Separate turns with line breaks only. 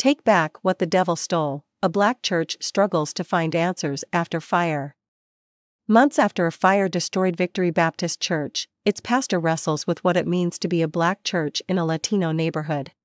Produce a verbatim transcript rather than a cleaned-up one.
Take back what the devil stole. A black church struggles to find answers after fire. Months after a fire destroyed Victory Baptist Church, its pastor wrestles with what it means to be a black church in a Latino neighborhood.